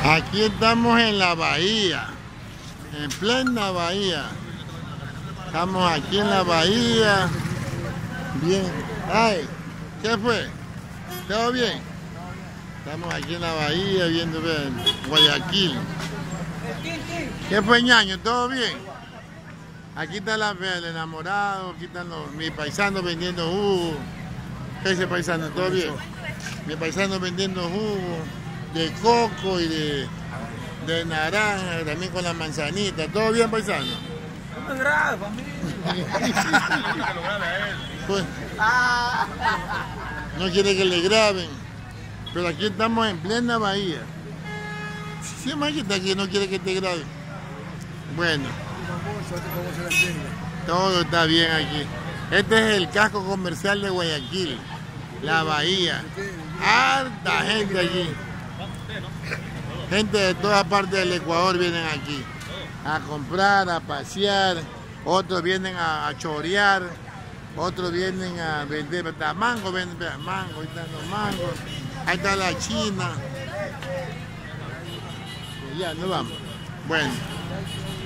Aquí estamos en la bahía, en plena bahía. Estamos aquí en la bahía. Bien. Ay, ¿qué fue? ¿Todo bien? Estamos aquí en la bahía viendo Guayaquil. ¿Qué fue, ñaño? ¿Todo bien? Aquí está el enamorado, aquí están mis paisanos vendiendo jugo. ¿Qué dice paisano? ¿Todo bien? Mis paisanos vendiendo jugo de coco y de naranja, también con la manzanita. ¿Todo bien, paisano? No me grave, familia. Pues, no quiere que le graben, pero aquí estamos en plena bahía. Si más que está aquí, no quiere que te graben. Bueno, todo está bien aquí. Este es el casco comercial de Guayaquil, la bahía. Harta gente aquí. Gente de todas partes del Ecuador vienen aquí a comprar, a pasear. Otros vienen a chorear. Otros vienen a vender mango, venden mango, ahí están los mangos. Ahí está la china. Y ya, nos vamos. Bueno.